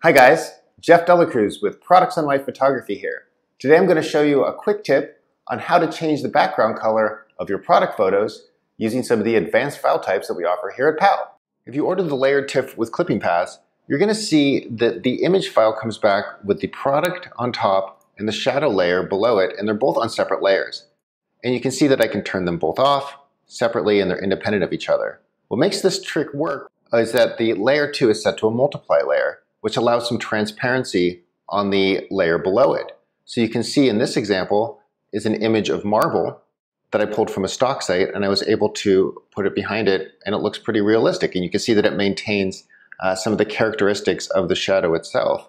Hi guys, Jeff Delacruz with Products on Life Photography here. Today I'm going to show you a quick tip on how to change the background color of your product photos using some of the advanced file types that we offer here at PAL. If you order the layered TIFF with clipping paths, you're going to see that the image file comes back with the product on top and the shadow layer below it, and they're both on separate layers. And you can see that I can turn them both off separately and they're independent of each other. What makes this trick work is that the layer 2 is set to a multiply layer, which allows some transparency on the layer below it. So you can see in this example is an image of marble that I pulled from a stock site, and I was able to put it behind it, and it looks pretty realistic. And you can see that it maintains some of the characteristics of the shadow itself.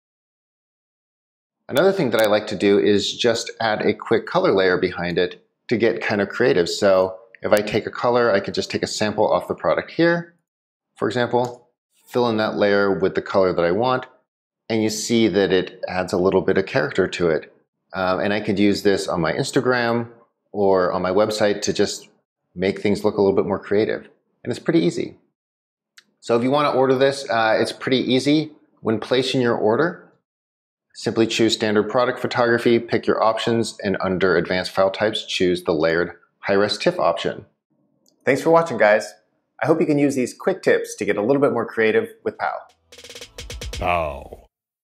Another thing that I like to do is just add a quick color layer behind it to get kind of creative. So if I take a color, I could just take a sample off the product here, for example, fill in that layer with the color that I want, and you see that it adds a little bit of character to it. And I could use this on my Instagram or on my website to just make things look a little bit more creative. And it's pretty easy. So if you want to order this, it's pretty easy. When placing your order, simply choose standard product photography, pick your options, and under advanced file types, choose the layered high-res TIFF option. Thanks for watching, guys. I hope you can use these quick tips to get a little bit more creative with PAL. PAL.